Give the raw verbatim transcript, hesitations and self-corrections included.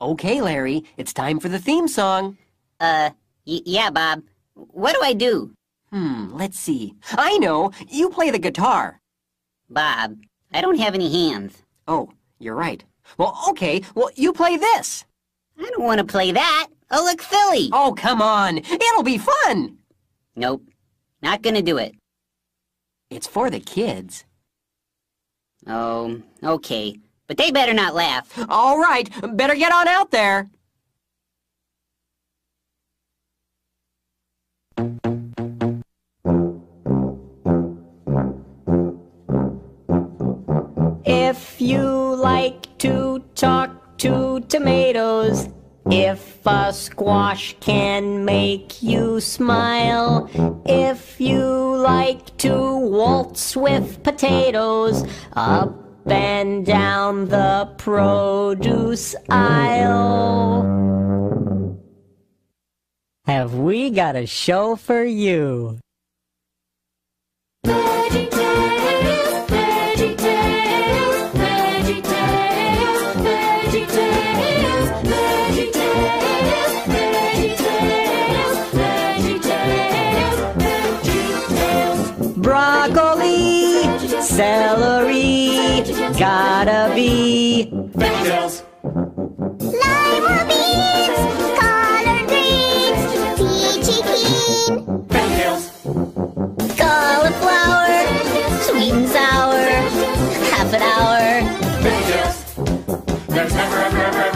Okay, Larry, it's time for the theme song. Uh, y yeah, Bob. What do I do? Hmm, let's see. I know! You play the guitar. Bob, I don't have any hands. Oh, you're right. Well, okay, well, you play this. I don't want to play that. I'll look silly. Oh, come on! It'll be fun! Nope, not gonna do it. It's for the kids. Oh, okay. But they better not laugh. All right, better get on out there. If you like to talk to tomatoes, if a squash can make you smile, if you like to waltz with potatoes, up and down the produce aisle, have we got a show for you? VeggieTales, VeggieTales, VeggieTales, VeggieTales, VeggieTales, VeggieTales, VeggieTales, VeggieTales. Broccoli, celery, gotta be VeggieTales. Lima beans, collard greens, peachy keen, VeggieTales. cauliflower, sweet and sour, half an hour. VeggieTales. There's never, ever, ever,